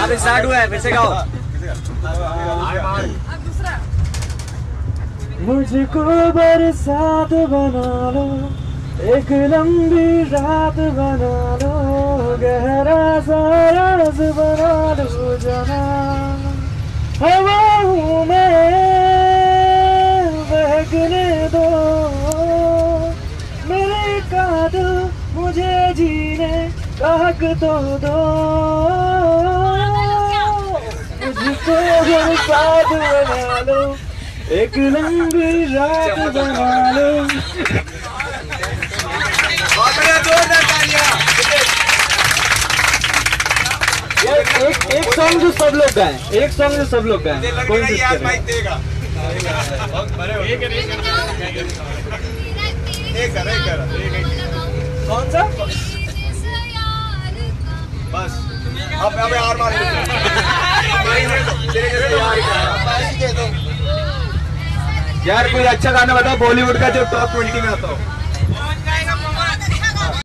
अब स्टार्ट हुआ है, फिर से गाओ। मुझको बरसात बना लो, एक लंबी रात बना लो, गहरा सा राज बना लो जना। हवा हूँ मैं, बहकने दो मेरे कादिल, मुझे जीने का हक तो दो। मुझको बरसात बना लो, एक लंबी रात बना लो। एक सॉन्ग जो सब लोग गाएं, एक सॉन्ग जो सब लोग गाएं, कोई कौन सा? बस अब यार मार यार कोई अच्छा गाना बताओ बॉलीवुड का जो टॉप 20 में आता हो।